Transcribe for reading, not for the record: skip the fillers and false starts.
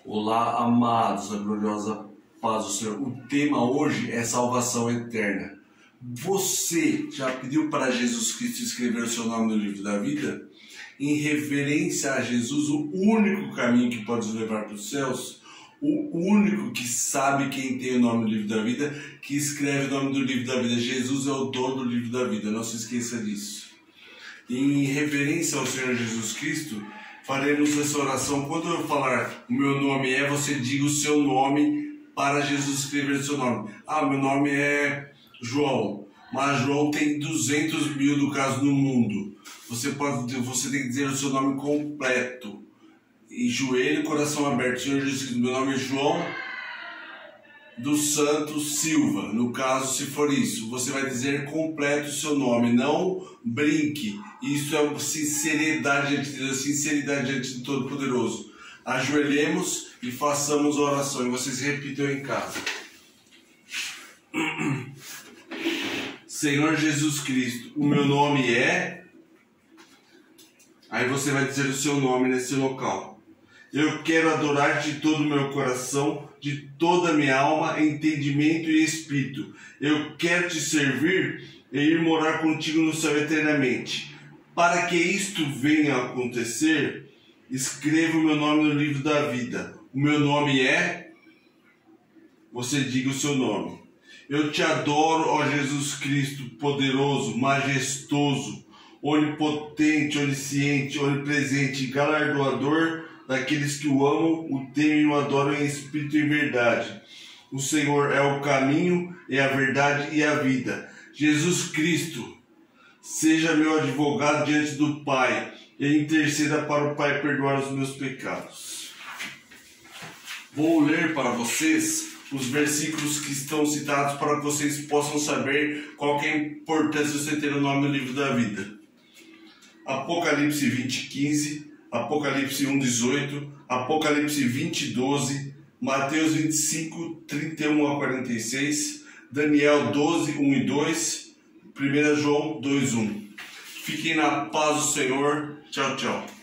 Olá, amados, a gloriosa paz do Senhor. O tema hoje é salvação eterna. Você já pediu para Jesus Cristo escrever o seu nome no livro da vida? Em reverência a Jesus, o único caminho que pode nos levar para os céus, o único que sabe quem tem o nome no livro da vida, que escreve o nome do livro da vida. Jesus é o dono do livro da vida, não se esqueça disso. Em reverência ao Senhor Jesus Cristo, faremos essa oração. Quando eu falar o meu nome é, você diga o seu nome para Jesus escrever o seu nome. Meu nome é João, mas João tem 200 mil no caso no mundo. Você tem que dizer o seu nome completo. Em joelho, coração aberto. Senhor Jesus Cristo, meu nome é João dos Santos Silva. No caso, se for isso, você vai dizer completo o seu nome, não brinque. Isso é sinceridade diante de Deus, sinceridade diante do Todo-Poderoso. Ajoelhemos e façamos a oração, e vocês repitam em casa. Senhor Jesus Cristo, o meu nome é... Aí você vai dizer o seu nome nesse local. Eu quero adorar-te de todo o meu coração, de toda a minha alma, entendimento e espírito. Eu quero te servir e ir morar contigo no céu eternamente. Para que isto venha a acontecer, escreva o meu nome no livro da vida. O meu nome é... Você diga o seu nome. Eu te adoro, ó Jesus Cristo, poderoso, majestoso, onipotente, onisciente, onipresente, galardoador daqueles que o amam, o temem e o adoram em espírito e em verdade. O Senhor é o caminho, é a verdade e a vida. Jesus Cristo, seja meu advogado diante do Pai e interceda para o Pai perdoar os meus pecados. Vou ler para vocês os versículos que estão citados para que vocês possam saber qual que é a importância de você ter o nome no livro da vida. Apocalipse 20:15, Apocalipse 1:18, Apocalipse 20:12, Mateus 25:31 a 46, Daniel 12:1 e 2, 1 João 2:1. Fiquem na paz do Senhor. Tchau, tchau.